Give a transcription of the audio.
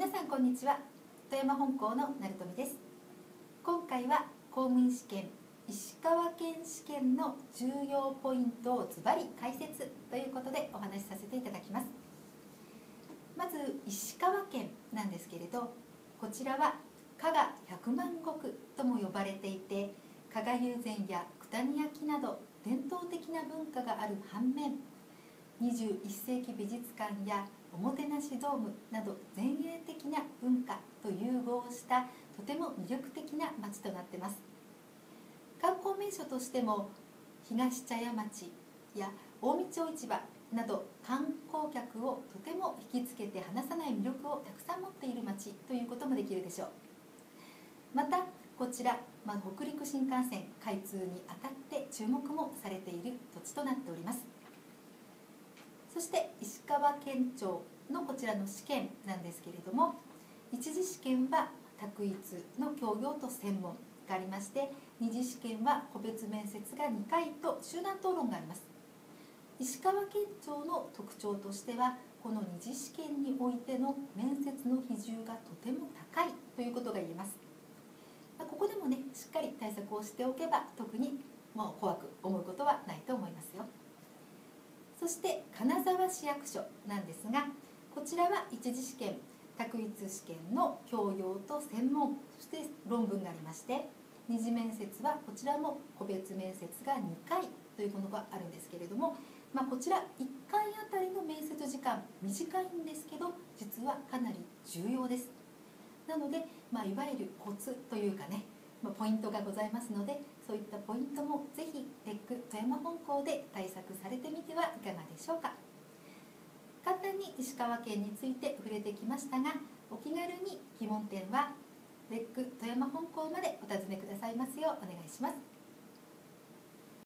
皆さんこんにちは。富山本校の成富です。今回は公務員試験石川県試験の重要ポイントをズバリ解説ということでお話しさせていただきます。まず石川県なんですけれど、こちらは加賀百万石とも呼ばれていて、加賀友禅や九谷焼など伝統的な文化がある反面、21世紀美術館やおもてなしドームなど前衛的な文化と融合したとても魅力的な町となっています。観光名所としても東茶屋町や近江町市場など観光客をとても引きつけて離さない魅力をたくさん持っている町ということもできるでしょう。またこちら、北陸新幹線開通にあたって注目もされている土地となっております。そして石川県庁のこちらの試験なんですけれども、一次試験は択一の教養と専門がありまして、二次試験は個別面接が2回と集団討論があります。石川県庁の特徴としては、この二次試験においての面接の比重がとても高いということが言えます。ここでもね、しっかり対策をしておけば特にもう怖く思うことはないと思いますよ。そして金沢市役所なんですが、こちらは一次試験択一試験の教養と専門、そして論文がありまして、二次面接はこちらも個別面接が2回というものがあるんですけれども、こちら1回あたりの面接時間短いんですけど、実はかなり重要です。なので、いわゆるコツというかね、ポイントがございますので、そういったポイントもぜひレック富山本校で対策されてみてはいかがでしょうか。簡単に石川県について触れてきましたが、お気軽に疑問点はレック富山本校までお尋ねくださいますようお願いします。